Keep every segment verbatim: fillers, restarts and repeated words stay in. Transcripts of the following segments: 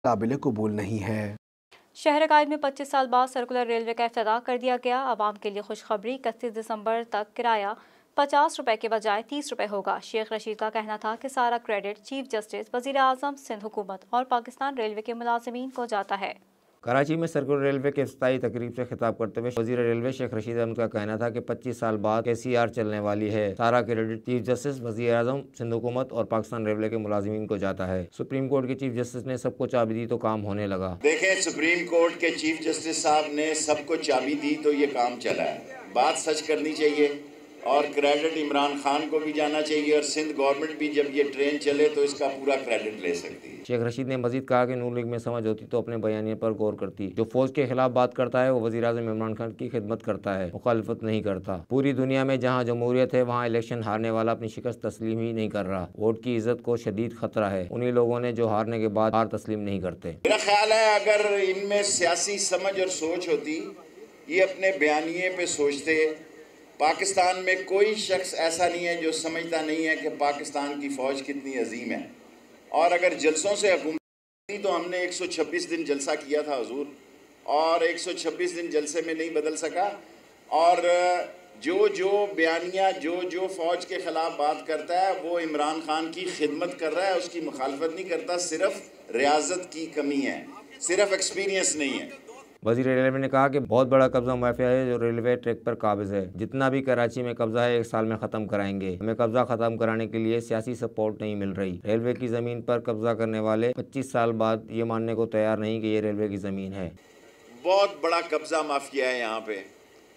काबिल कबूल नहीं है। शहर कायद में पच्चीस साल बाद सर्कुलर रेलवे का इफ्तिताह कर दिया गया। आवाम के लिए खुशखबरी, इकतीस दिसंबर तक किराया पचास रुपए के बजाय तीस रुपए होगा। शेख रशीद का कहना था कि सारा क्रेडिट चीफ जस्टिस, वजीर आजम, सिंध हुकूमत और पाकिस्तान रेलवे के मुलाजिमीन को जाता है। कराची में सर्कुलर रेलवे के इफ्तिताही तकरीब से खिताब करते हुए वजीर रेलवे शेख रशीद अहमद का कहना था कि पच्चीस साल बाद के सी आर चलने वाली है। सारा क्रेडिट चीफ जस्टिस, वजीर आजम, सिंध हुकूमत और पाकिस्तान रेलवे के मुलाजिमीन को जाता है। सुप्रीम कोर्ट के चीफ जस्टिस ने सबको चाबी दी तो काम होने लगा। देखें, सुप्रीम कोर्ट के चीफ जस्टिस साहब ने सबको चाबी दी तो ये काम चला है। बात सच करनी चाहिए और क्रेडिट इमरान खान को भी जाना चाहिए और सिंध गवर्नमेंट भी जब ये ट्रेन चले तो इसका पूरा क्रेडिट ले सकती है। शेख रशीद ने मजीद कहा कि नून लीग में समझ होती तो अपने बयानिए पर गौर करती। जो फौज के खिलाफ बात करता है वो वजीर आजम इमरान खान की खिदमत करता है, मुखालफत नहीं करता। पूरी दुनिया में जहाँ जमहूरियत है वहाँ इलेक्शन हारने वाला अपनी शिकस्त तस्लीम ही नहीं कर रहा। वोट की इज्जत को शदीद खतरा है उन्हीं लोगों ने जो हारने के बाद हार तस्लीम नहीं करते। मेरा ख्याल है अगर इनमें सियासी समझ और सोच होती, ये अपने बयानिए पे सोचते। पाकिस्तान में कोई शख्स ऐसा नहीं है जो समझता नहीं है कि पाकिस्तान की फ़ौज कितनी अजीम है। और अगर जलसों से हुकूमत तो हमने एक सौ छब्बीस दिन जलसा किया था हुजूर, और एक सौ छब्बीस दिन जलसे में नहीं बदल सका। और जो जो बयानिया जो जो फ़ौज के ख़िलाफ़ बात करता है वो इमरान खान की खिदमत कर रहा है, उसकी मुखालफत नहीं करता। सिर्फ रियाजत की कमी है, सिर्फ एक्सपीरियंस नहीं है। वज़ीर रेलवे ने कहा कि बहुत बड़ा कब्जा माफिया है जो रेलवे ट्रैक पर काबिज है। जितना भी कराची में कब्जा है एक साल में ख़त्म कराएंगे। हमें कब्जा ख़त्म कराने के लिए सियासी सपोर्ट नहीं मिल रही। रेलवे की ज़मीन पर कब्जा करने वाले पच्चीस साल बाद ये मानने को तैयार नहीं कि ये रेलवे की ज़मीन है। बहुत बड़ा कब्जा माफिया है यहाँ पे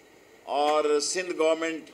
और सिंध गवर्नमेंट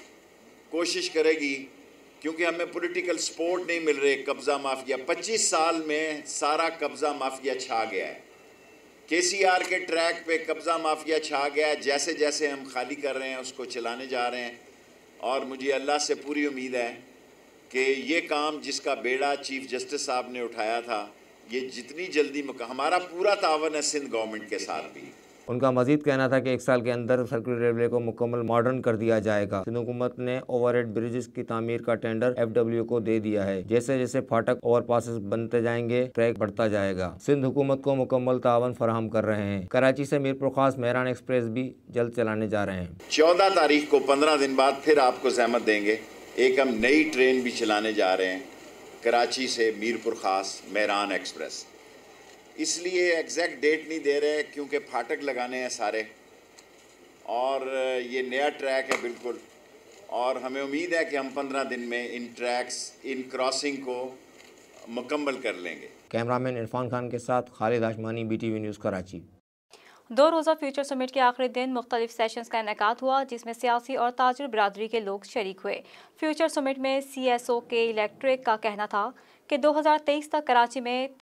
कोशिश करेगी, क्योंकि हमें पॉलिटिकल सपोर्ट नहीं मिल रही। कब्जा माफिया पच्चीस साल में सारा कब्जा माफिया छा गया है। के सी आर के ट्रैक पे कब्ज़ा माफिया छा गया है। जैसे जैसे हम खाली कर रहे हैं उसको चलाने जा रहे हैं और मुझे अल्लाह से पूरी उम्मीद है कि ये काम जिसका बेड़ा चीफ जस्टिस साहब ने उठाया था, ये जितनी जल्दी हमारा पूरा तावन है सिंध गवर्नमेंट के साथ भी। उनका मजीद कहना था कि एक साल के अंदर सर्कुलर रेलवे को मुकम्मल मॉडर्न कर दिया जाएगा। सिंध हुकूमत ने ओवरहेड ब्रिजेस की तामीर का टेंडर एफ डब्ल्यू को दे दिया है। जैसे जैसे फाटक ओवरपासेस बनते जाएंगे ट्रैक बढ़ता जाएगा। सिंध हुकूमत को मुकम्मल तावन फराहम कर रहे हैं। कराची से मीरपुर खास मेहरान एक्सप्रेस भी जल्द चलाने जा रहे हैं। चौदह तारीख को पंद्रह दिन बाद फिर आपको जहमत देंगे। एक हम नई ट्रेन भी चलाने जा रहे हैं कराची से मीरपुर खास मेहरान एक्सप्रेस। इसलिए एग्जैक्ट डेट नहीं दे रहे क्योंकि फाटक लगाने हैं सारे और ये नया ट्रैक है बिल्कुल। और हमें उम्मीद है कि हम पंद्रह दिन में इन ट्रैक्स इन क्रॉसिंग को मुकम्मल कर लेंगे। कैमरामैन इरफान खान के साथ Khalid Ashmani, B T V news Karachi. दो रोज़ा फ्यूचर समिट के आखिरी दिन मुख्तलिफ सेशंस का इनेकाद हुआ जिसमें सियासी और ताजिर बरादरी के लोग शरीक हुए। फ्यूचर समिट में सी एस ओ के इलेक्ट्रिक का कहना था कि दो हज़ार तेईस तक कराची में